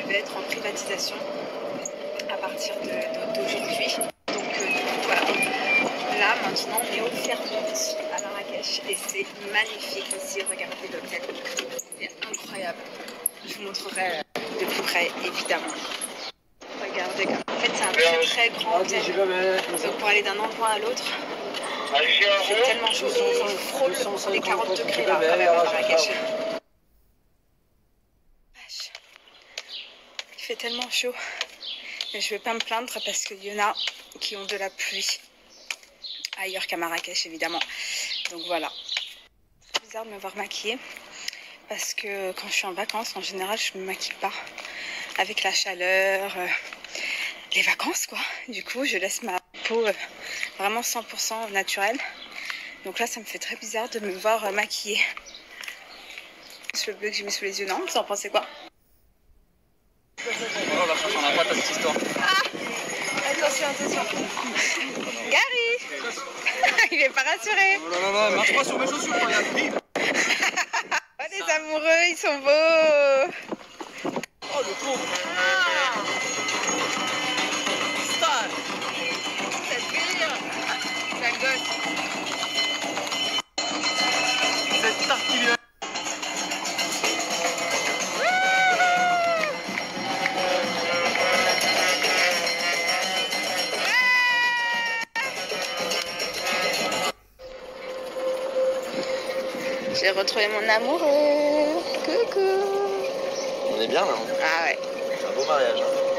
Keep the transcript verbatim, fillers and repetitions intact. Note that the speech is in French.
vais être en privatisation à partir d'aujourd'hui. Donc euh, du coup, voilà. Là, maintenant, on est au Fairmont à Marrakech et c'est magnifique aussi. Regardez l'hôtel, c'est incroyable. Je vous montrerai de plus près, évidemment. Regardez, en fait, c'est un très très grand hôtel. Donc pour aller d'un endroit à l'autre, c'est tellement chaud. Il frôle les quarante degrés là, quand même, à Marrakech. Il fait tellement chaud. Mais je ne vais pas me plaindre parce qu'il y en a qui ont de la pluie ailleurs qu'à Marrakech, évidemment. Donc voilà. C'est bizarre de me voir maquillée parce que quand je suis en vacances, en général, je ne me maquille pas. Avec la chaleur, euh, les vacances quoi. Du coup, je laisse ma peau euh, vraiment cent pour cent naturelle. Donc là, ça me fait très bizarre de me voir euh, maquillée. Le bleu que j'ai mis sous les yeux, non? Vous en pensez quoi? Oh la prochaine, on n'a pas ta petite histoire. Ah, attention, attention. Gary. Il est pas rassuré. Oh non, non, non, marche pas sur mes chaussures, regarde. Oh, les amoureux, ils sont beaux. Oh, le con. Ah. Stan. Ça te délire. C'est un gosse. Cette tarte qui vient. J'ai retrouvé mon amoureux. Coucou. On est bien là. Ah ouais. Un beau mariage.